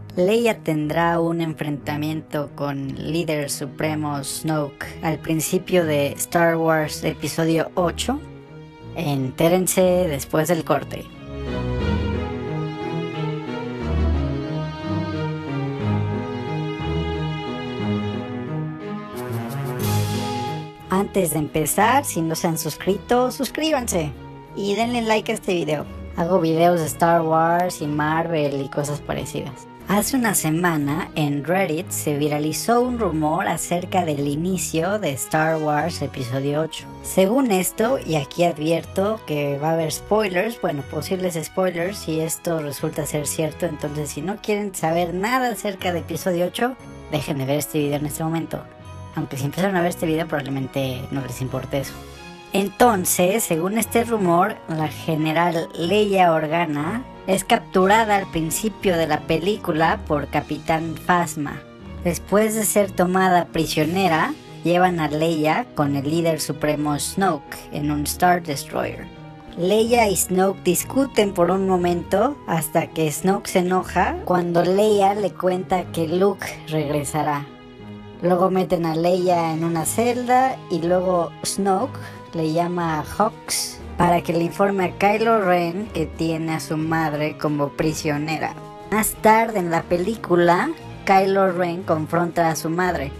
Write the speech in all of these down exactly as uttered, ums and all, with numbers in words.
Leia tendrá un enfrentamiento con el líder supremo Snoke al principio de Star Wars Episodio ocho. Entérense después del corte. Antes de empezar, si no se han suscrito, suscríbanse y denle like a este video. Hago videos de Star Wars y Marvel y cosas parecidas. Hace una semana en Reddit se viralizó un rumor acerca del inicio de Star Wars Episodio ocho. Según esto, y aquí advierto que va a haber spoilers, bueno, posibles spoilers si esto resulta ser cierto, entonces si no quieren saber nada acerca de Episodio ocho, dejen de ver este video en este momento. Aunque si empezaron a ver este video probablemente no les importe eso. Entonces, según este rumor, la general Leia Organa es capturada al principio de la película por Capitán Phasma. Después de ser tomada prisionera, llevan a Leia con el líder supremo Snoke en un Star Destroyer. Leia y Snoke discuten por un momento hasta que Snoke se enoja cuando Leia le cuenta que Luke regresará. Luego meten a Leia en una celda y luego Snoke le llama a Hux para que le informe a Kylo Ren que tiene a su madre como prisionera. Más tarde en la película, Kylo Ren confronta a su madre.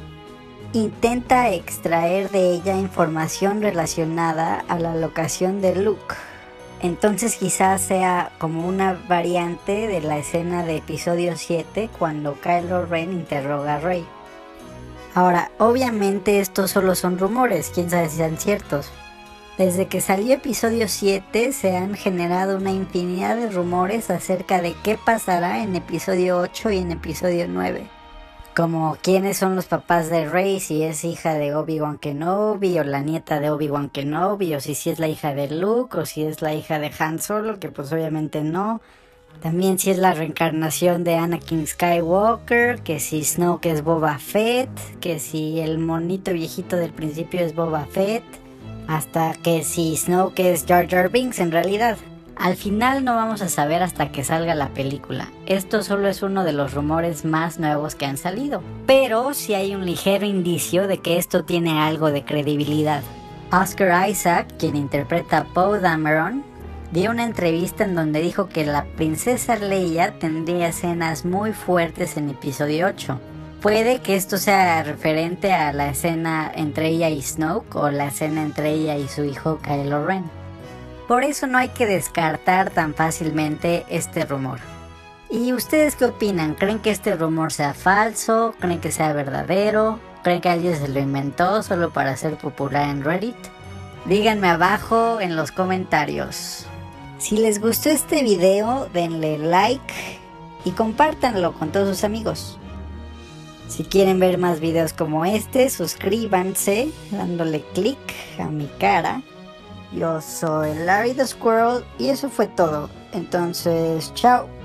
Intenta extraer de ella información relacionada a la locación de Luke. Entonces quizás sea como una variante de la escena de Episodio siete cuando Kylo Ren interroga a Rey. Ahora, obviamente estos solo son rumores, quién sabe si sean ciertos. Desde que salió Episodio siete se han generado una infinidad de rumores acerca de qué pasará en Episodio ocho y en Episodio nueve. Como quiénes son los papás de Rey, si es hija de Obi-Wan Kenobi o la nieta de Obi-Wan Kenobi, o si, si es la hija de Luke o si es la hija de Han Solo, que pues obviamente no. También si es la reencarnación de Anakin Skywalker, que si Snoke es Boba Fett, que si el monito viejito del principio es Boba Fett, hasta que si Snoke es Jar Jar Binks en realidad. Al final no vamos a saber hasta que salga la película. Esto solo es uno de los rumores más nuevos que han salido. Pero sí hay un ligero indicio de que esto tiene algo de credibilidad. Oscar Isaac, quien interpreta a Poe Dameron, dio una entrevista en donde dijo que la princesa Leia tendría escenas muy fuertes en Episodio ocho. Puede que esto sea referente a la escena entre ella y Snoke o la escena entre ella y su hijo Kylo Ren. Por eso no hay que descartar tan fácilmente este rumor. ¿Y ustedes qué opinan? ¿Creen que este rumor sea falso? ¿Creen que sea verdadero? ¿Creen que alguien se lo inventó solo para ser popular en Reddit? Díganme abajo en los comentarios. Si les gustó este video, denle like y compártanlo con todos sus amigos. Si quieren ver más videos como este, suscríbanse dándole click a mi cara. Yo soy Larry the Squirrel y eso fue todo. Entonces, chao.